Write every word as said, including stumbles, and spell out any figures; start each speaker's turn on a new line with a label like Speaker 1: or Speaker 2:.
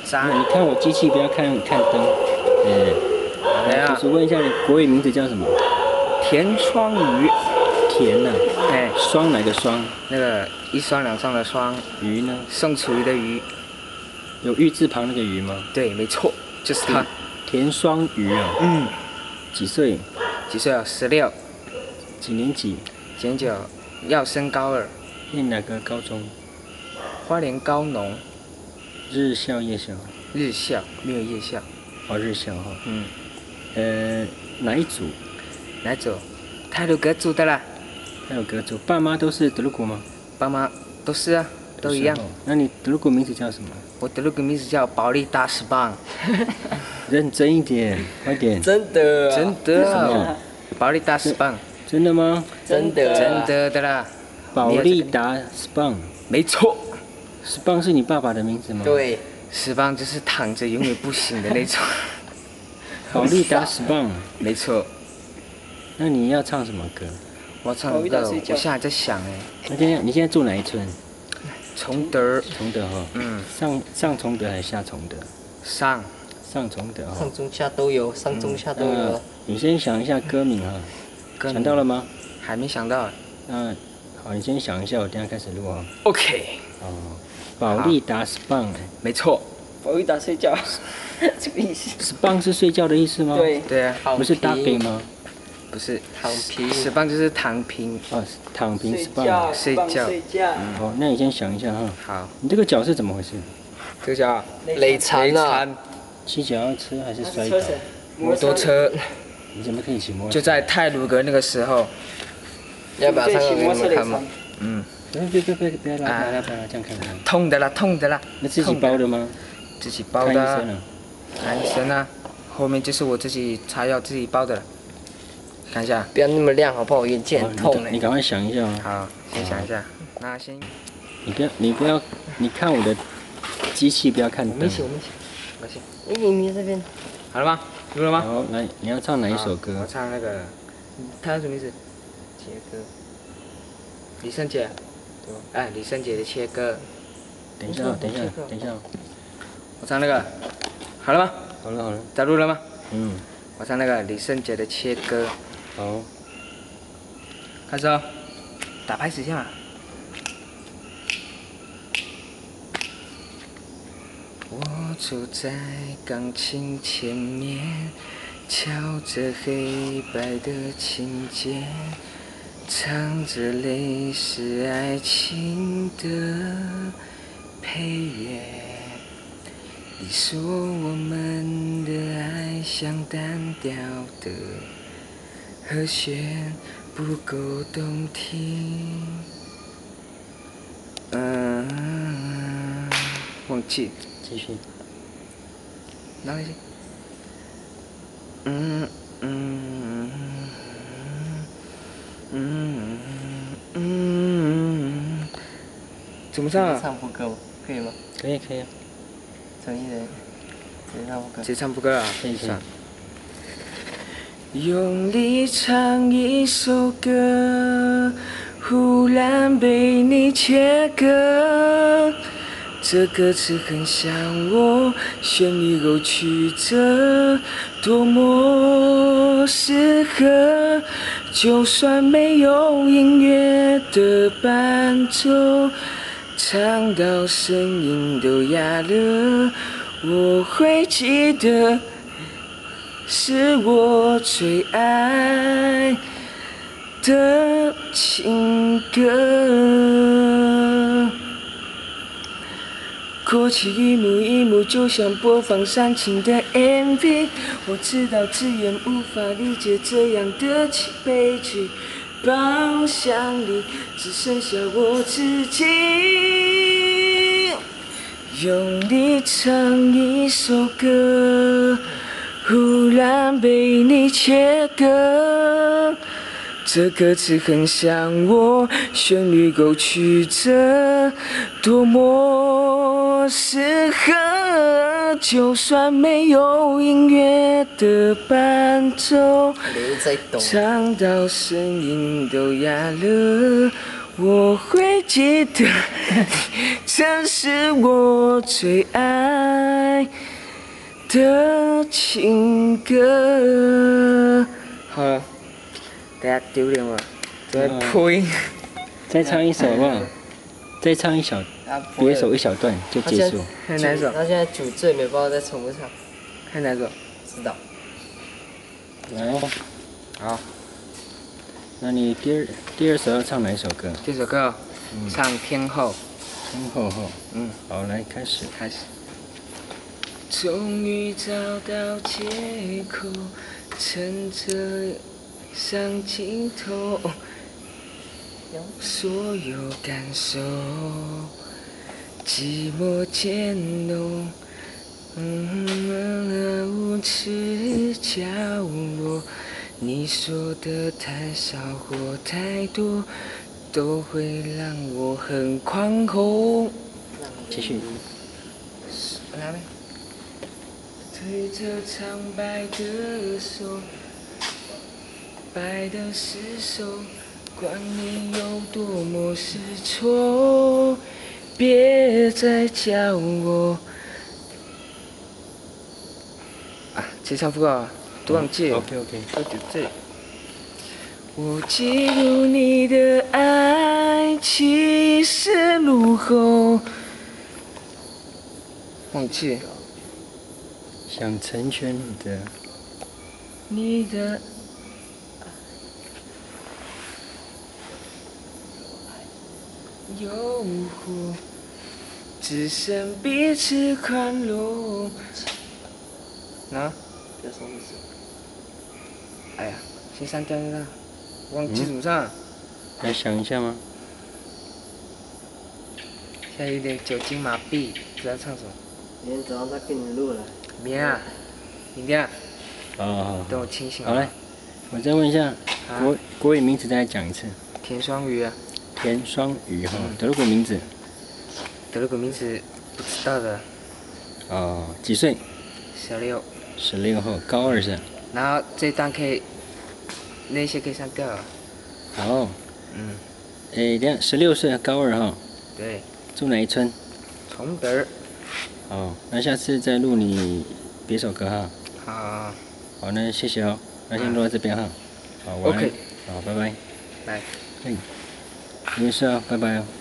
Speaker 1: 渣。
Speaker 2: 你看我机器，不要看看灯。嗯。来，就是问一下你国语名字叫什么？
Speaker 1: 田双鱼。
Speaker 2: 田呐、啊。
Speaker 1: 哎。
Speaker 2: 双哪个双？
Speaker 1: 那个一双两双的双。
Speaker 2: 鱼呢？
Speaker 1: 宋楚瑜的瑜。
Speaker 2: 有玉字旁那个鱼吗？
Speaker 1: 对，没错，就是他。
Speaker 2: 田双鱼啊。
Speaker 1: 嗯。
Speaker 2: 几岁？
Speaker 1: 几岁啊？十六。
Speaker 2: 几年级？
Speaker 1: 几年级？要升高二。
Speaker 2: 念哪个高中？
Speaker 1: 花莲高农。
Speaker 2: 日校夜校？
Speaker 1: 日校，没有夜校。
Speaker 2: 哦，日校哈。
Speaker 1: 嗯。
Speaker 2: 呃，哪一组？
Speaker 1: 哪一组？太鲁阁组的啦。
Speaker 2: 太鲁阁组，爸妈都是德鲁古吗？
Speaker 1: 爸妈都是啊，都一样。
Speaker 2: 那你德鲁古名字叫什么？
Speaker 1: 我德鲁古名字叫保利大石棒。
Speaker 2: 认真一点，快点。
Speaker 3: 真的、啊。
Speaker 1: 真的啊。保利大石棒。
Speaker 2: 真的吗？
Speaker 3: 真的、啊。
Speaker 1: 真的的啦。
Speaker 2: 保利达石棒。
Speaker 1: 没错。
Speaker 2: 石棒是你爸爸的名字吗？
Speaker 3: 对。
Speaker 1: 石棒就是躺着永远不醒的那种。
Speaker 2: 保利达石棒。
Speaker 1: 没错。
Speaker 2: 那你要唱什么歌？
Speaker 1: 我唱歌，我现在在想哎。
Speaker 2: 那现在你现在住哪一村？
Speaker 1: 崇德。
Speaker 2: 崇德哈。
Speaker 1: 嗯。
Speaker 2: 上上崇德还是下崇德？
Speaker 1: 上。
Speaker 2: 上崇德哈。
Speaker 3: 上中下都有，上中下都有。
Speaker 2: 嗯、你先想一下歌名啊。
Speaker 1: 歌名
Speaker 2: 想到了吗？
Speaker 1: 还没想到。
Speaker 2: 嗯，好，你先想一下，我等下开始录啊。
Speaker 1: OK。
Speaker 2: 哦。保利达石棒。
Speaker 1: 没错。
Speaker 3: 保利达睡觉。这个意思。
Speaker 2: 石棒是睡觉的意思吗？
Speaker 3: 对。
Speaker 1: 对啊。
Speaker 2: 不是大杯吗？
Speaker 1: 不是，
Speaker 3: 躺平。
Speaker 1: 石棒就是躺平。
Speaker 2: 哦，躺平石棒。
Speaker 3: 睡觉。睡觉。
Speaker 2: 好，那你先想一下哈。
Speaker 1: 好。
Speaker 2: 你这个脚是怎么回事？
Speaker 1: 这个脚
Speaker 3: 累残啊。
Speaker 2: 骑脚踏车还是摔倒？
Speaker 1: 摩托车。
Speaker 2: 你怎么可以骑摩托车？
Speaker 1: 就在太鲁阁那个时候。
Speaker 3: 要把它给你们看吗？
Speaker 1: 嗯。
Speaker 2: 别别别别别拉不要拉不要拉，这样看看。
Speaker 1: 痛的啦，痛的啦。
Speaker 2: 那自己包的吗？
Speaker 1: 自己包的。看医生啊。看医生啊。后面就是我自己擦药自己包的了。看一下。
Speaker 3: 不要那么亮好不好？我眼睛很痛
Speaker 2: 哎。你赶快想一下啊。
Speaker 1: 好，先想一下。那先。
Speaker 2: 你不要，你不要，你看我的机器，不要看灯。
Speaker 3: 没事，我没事。没事。你你这边。
Speaker 1: 好了吗？录了吗？
Speaker 2: 好，来，你要唱哪一首歌？
Speaker 1: 我唱那个。他叫什么名字？切歌。李圣杰。对。哎，李圣杰的切歌。
Speaker 2: 等一下，等一下，等一下。
Speaker 1: 我唱那个。好了吗？
Speaker 2: 好了好了。
Speaker 1: 在录了吗？
Speaker 2: 嗯。
Speaker 1: 我唱那个李圣杰的切歌。
Speaker 2: 好。
Speaker 1: 开始哦。打拍子一下。我坐在钢琴前面，敲着黑白的琴键，唱着泪是爱情的配乐。你说我们的爱像单调的和弦不够动听。嗯，忘记。
Speaker 2: 继续。
Speaker 1: 哪里去？嗯嗯嗯嗯。怎么唱啊？
Speaker 3: 唱副歌吗？可以吗？
Speaker 2: 可以可以啊。
Speaker 3: 陈奕人，直接唱副歌。
Speaker 1: 直接唱副歌啊？
Speaker 2: 可以可以。
Speaker 1: 用力唱一首歌，忽然被你切割。这歌词很像我，旋律勾曲折，多么适合。就算没有音乐的伴奏，唱到声音都哑了，我会记得，是我最爱的情歌。过去一幕一幕，就像播放煽情的 M V。我知道字眼无法理解这样的悲剧，包厢里只剩下我自己。用力唱一首歌，忽然被你切割。这歌词很像我，旋律勾曲折，多么适合。就算没有音乐的伴奏，唱到声音都哑了， 我会记得你曾是我最爱的情歌。好了，等下丢脸了，都在破音。
Speaker 2: 再唱一首好不好？再唱一小，别首一小段就结束。
Speaker 1: 看哪首？
Speaker 3: 他现在酒醉没，不知道在重不唱。
Speaker 1: 看哪首？
Speaker 3: 知道。
Speaker 2: 来哦。
Speaker 1: 好。
Speaker 2: 那你第二第二首要唱哪一首歌？
Speaker 1: 这首歌，嗯、唱天后。
Speaker 2: 天后后。
Speaker 1: 嗯。
Speaker 2: 好，来开始。
Speaker 1: 开始。终于找到借口，趁着上镜头，所有感受，寂寞渐浓。嗯，无耻角落，你说的太少或太多，都会让我很狂吼。
Speaker 2: 继续。
Speaker 1: 来呗。推着苍白的手，白的是手，管你有多么失措，别再叫我。啊，这唱不够啊，都忘记了。
Speaker 2: OK OK。
Speaker 1: 都就这里。我记录你的爱，其实路后。忘记。
Speaker 2: 想成全你的，
Speaker 1: 你的诱惑，只剩彼此宽容。啊？哎呀，先删掉了，忘记怎么唱。
Speaker 2: 来想一下吗？
Speaker 1: 现在有点酒精麻痹，不知道唱什么。
Speaker 3: 明天早上再给你录了。
Speaker 1: 明天啊？明天啊？
Speaker 2: 好好好。
Speaker 1: 等我清醒。
Speaker 2: 好嘞，我再问一下，国国语名字再讲一次。
Speaker 1: 田双鱼啊。
Speaker 2: 田双鱼哈，德鲁古名字。
Speaker 1: 德鲁古名字不知道的。
Speaker 2: 哦，几岁？
Speaker 1: 十六。
Speaker 2: 十六后，高二是。
Speaker 1: 然后这段可以，那些可以删掉了。
Speaker 2: 好。
Speaker 1: 嗯。
Speaker 2: 诶，等下十六岁，高二哈。
Speaker 1: 对。
Speaker 2: 住哪一村？
Speaker 1: 崇德。
Speaker 2: 好，那下次再录你别首歌哈。
Speaker 1: 好。
Speaker 2: 好，那谢谢哦，那先录到这边哈。好，晚安。
Speaker 1: OK。
Speaker 2: 好，拜拜。
Speaker 1: 拜。
Speaker 2: 哎，没事啊，拜拜哦。